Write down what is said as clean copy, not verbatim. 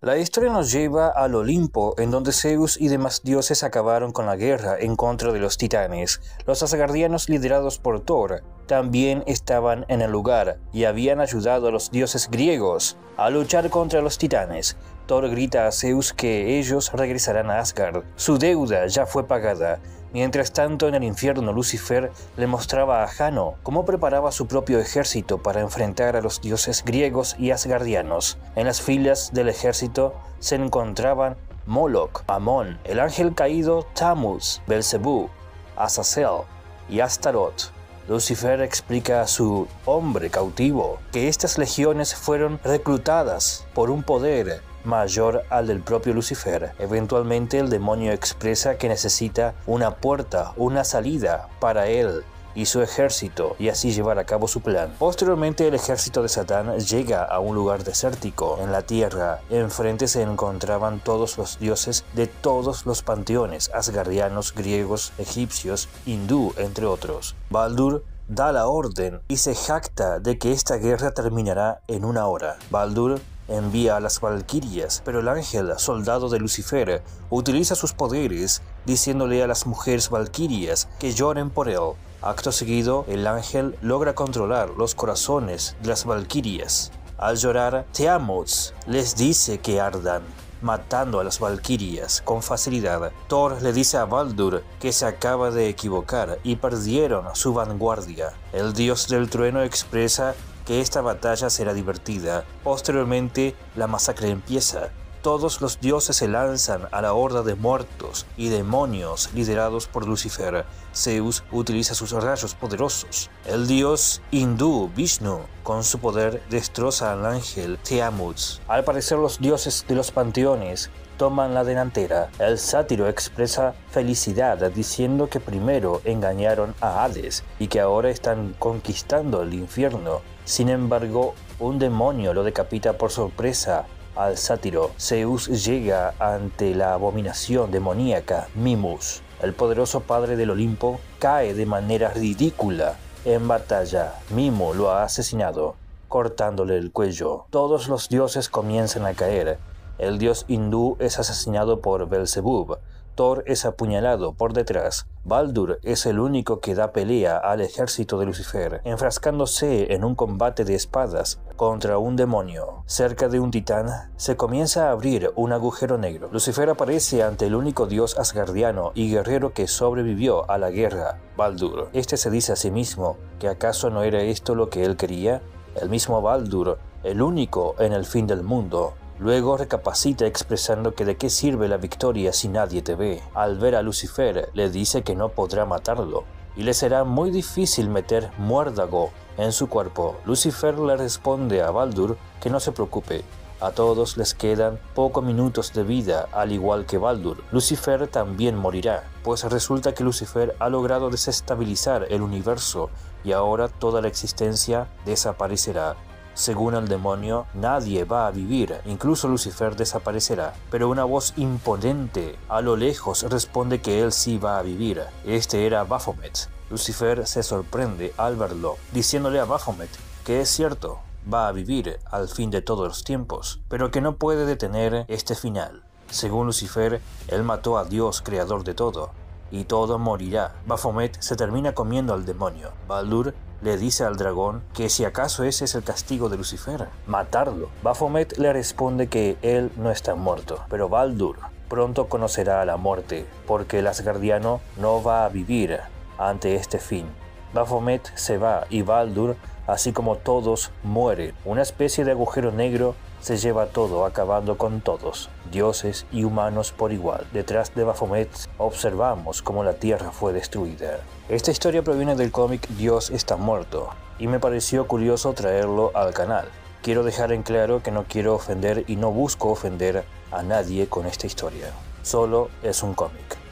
La historia nos lleva al Olimpo, en donde Zeus y demás dioses acabaron con la guerra en contra de los titanes. Los asgardianos, liderados por Thor, también estaban en el lugar y habían ayudado a los dioses griegos a luchar contra los titanes. Thor grita a Zeus que ellos regresarán a Asgard. Su deuda ya fue pagada. Mientras tanto, en el infierno, Lucifer le mostraba a Jano cómo preparaba su propio ejército para enfrentar a los dioses griegos y asgardianos. En las filas del ejército se encontraban Moloch, Amón, el ángel caído Tammuz, Belcebú, Azazel y Astaroth. Lucifer explica a su hombre cautivo que estas legiones fueron reclutadas por un poder mayor al del propio Lucifer. Eventualmente el demonio expresa que necesita una puerta, una salida para él y su ejército, y así llevar a cabo su plan. Posteriormente el ejército de Satán llega a un lugar desértico en la tierra. Enfrente se encontraban todos los dioses de todos los panteones, asgardianos, griegos, egipcios, hindú, entre otros. Baldur da la orden y se jacta de que esta guerra terminará en 1 hora. Baldur envía a las valquirias, pero el ángel, soldado de Lucifer, utiliza sus poderes diciéndole a las mujeres valquirias que lloren por él. Acto seguido, el ángel logra controlar los corazones de las valquirias. Al llorar, Tiamat les dice que ardan, matando a las valquirias con facilidad. Thor le dice a Baldur que se acaba de equivocar y perdieron su vanguardia. El dios del trueno expresa que esta batalla será divertida. Posteriormente, la masacre empieza. Todos los dioses se lanzan a la horda de muertos y demonios liderados por Lucifer. Zeus utiliza sus rayos poderosos. El dios hindú Vishnu, con su poder, destroza al ángel Tiamat. Al parecer, los dioses de los panteones toman la delantera. El sátiro expresa felicidad diciendo que primero engañaron a Hades y que ahora están conquistando el infierno. Sin embargo, un demonio lo decapita por sorpresa al sátiro. Zeus llega ante la abominación demoníaca Mimus. El poderoso padre del Olimpo cae de manera ridícula en batalla. Mimo lo ha asesinado, cortándole el cuello. Todos los dioses comienzan a caer. El dios hindú es asesinado por Belcebú. Thor es apuñalado por detrás. Baldur es el único que da pelea al ejército de Lucifer, enfrascándose en un combate de espadas contra un demonio. Cerca de un titán se comienza a abrir un agujero negro. Lucifer aparece ante el único dios asgardiano y guerrero que sobrevivió a la guerra, Baldur. Este se dice a sí mismo que acaso no era esto lo que él quería. El mismo Baldur, el único en el fin del mundo. Luego recapacita expresando que de qué sirve la victoria si nadie te ve. Al ver a Lucifer, le dice que no podrá matarlo y le será muy difícil meter muérdago en su cuerpo. Lucifer le responde a Baldur que no se preocupe. A todos les quedan pocos minutos de vida, al igual que Baldur. Lucifer también morirá, pues resulta que Lucifer ha logrado desestabilizar el universo y ahora toda la existencia desaparecerá. Según el demonio, nadie va a vivir, incluso Lucifer desaparecerá. Pero una voz imponente a lo lejos responde que él sí va a vivir. Este era Baphomet. Lucifer se sorprende al verlo, diciéndole a Baphomet que es cierto, va a vivir al fin de todos los tiempos, pero que no puede detener este final. Según Lucifer, él mató a Dios creador de todo, y todo morirá. Baphomet se termina comiendo al demonio. Baldur le dice al dragón que si acaso ese es el castigo de Lucifer, matarlo. Baphomet le responde que él no está muerto, pero Baldur pronto conocerá a la muerte, porque el asgardiano no va a vivir ante este fin. Baphomet se va y Baldur, así como todos, mueren. Una especie de agujero negro se lleva todo, acabando con todos, dioses y humanos por igual. Detrás de Baphomet observamos cómo la tierra fue destruida. Esta historia proviene del cómic Dios está muerto, y me pareció curioso traerlo al canal. Quiero dejar en claro que no quiero ofender y no busco ofender a nadie con esta historia. Solo es un cómic.